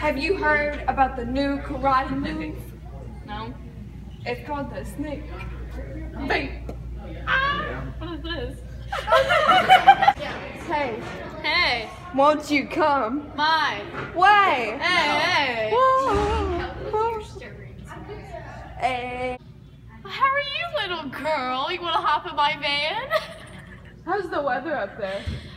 Have you heard about the new karate move? No. It's called the snake bait. Ah! What is this? Hey, Hey, won't you come? my. Way. Hey, hey. Whoa. Hey. How are you, little girl? You want to hop in my van? How's the weather up there?